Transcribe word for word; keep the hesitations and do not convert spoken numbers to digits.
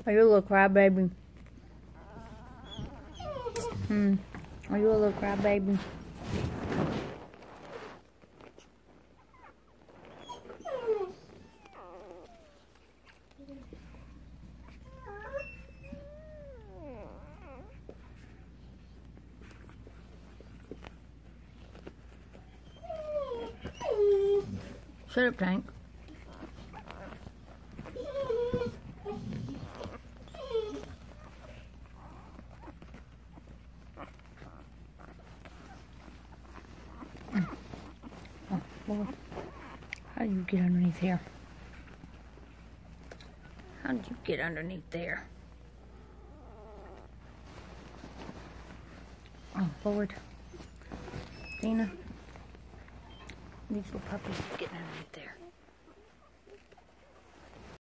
Are you a little crybaby? Hmm. Are you a little crybaby? Shut up, Tank. Oh, Lord. How did you get underneath here? How did you get underneath there? Oh, Lord. Dina. These little puppies are getting underneath there.